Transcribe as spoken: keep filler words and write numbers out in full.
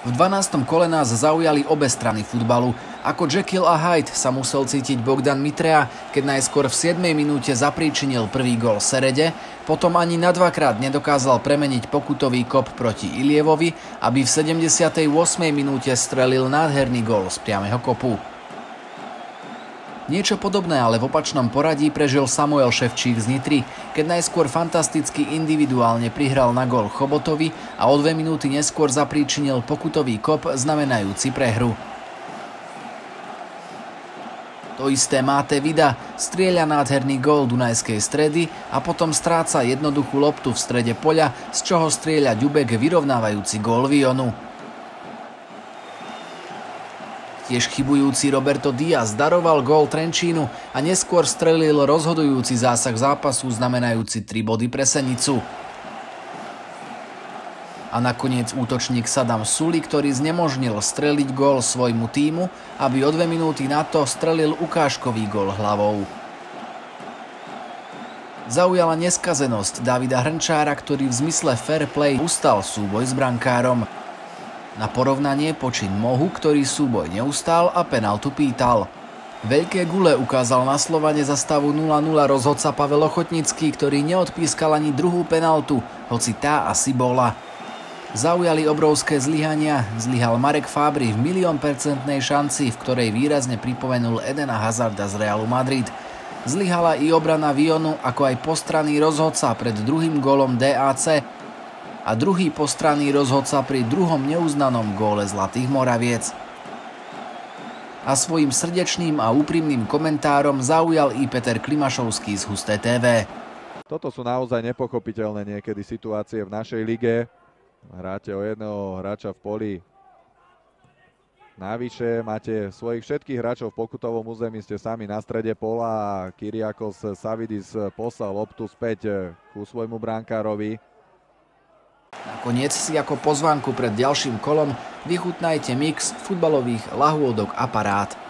V dvanástom kole nás zaujali obe strany futbalu. Ako Jekyll a Hyde sa musel cítiť Bogdan Mitrea, keď najskôr v siedmej minúte zapríčinil prvý gól Serede, potom ani na dvakrát nedokázal premeniť pokutový kop proti Ilievovi, aby v sedemdesiatej ôsmej minúte strelil nádherný gól z priameho kopu. Niečo podobné, ale v opačnom poradí prežil Samuel Ševčík z Nitry, keď najskôr fantasticky individuálne prihral na gól Chobotovi a o dve minúty neskôr zapríčinil pokutový kop znamenajúci prehru. To isté Máte Vida, strieľa nádherný gól Dunajskej Stredy a potom stráca jednoduchú loptu v strede poľa, z čoho strieľa Ďubek vyrovnávajúci gól Vionu. Tiež chybujúci Roberto Diaz daroval gól Trenčínu a neskôr strelil rozhodujúci zásah zápasu znamenajúci tri body pre Senicu. A nakoniec útočník Sadam Suli, ktorý znemožnil streliť gól svojmu tímu, aby o dve minúty na to strelil ukážkový gól hlavou. Zaujala neskazenosť Davida Hrnčára, ktorý v zmysle fair play ustal súboj s brankárom. Na porovnanie počin Mohu, ktorý súboj neustál a penaltu pýtal. Veľké gule ukázal na Slovane za stavu nula nula rozhodca Pavel Ochotnický, ktorý neodpískal ani druhú penaltu, hoci tá asi bola. Zaujali obrovské zlyhania, zlyhal Marek Fábry v milión percentnej šanci, v ktorej výrazne pripomenul Edena Hazarda z Realu Madrid. Zlyhala i obrana Vionu, ako aj postranný rozhodca pred druhým gólom dé á cé, a druhý postranný rozhodca pri druhom neuznanom góle Zlatých Moraviec. A svojim srdečným a úprimným komentárom zaujal i Peter Klimašovský z Husté té vé. Toto sú naozaj nepochopiteľné niekedy situácie v našej lige. Hráte o jedného hráča v poli. Navyše máte svojich všetkých hráčov v pokutovom území, ste sami na strede pola a Kyriakos Savidis poslal loptu späť ku svojmu brankárovi. Nakoniec si ako pozvánku pred ďalším kolom vychutnajte mix futbalových lahôdok a parád.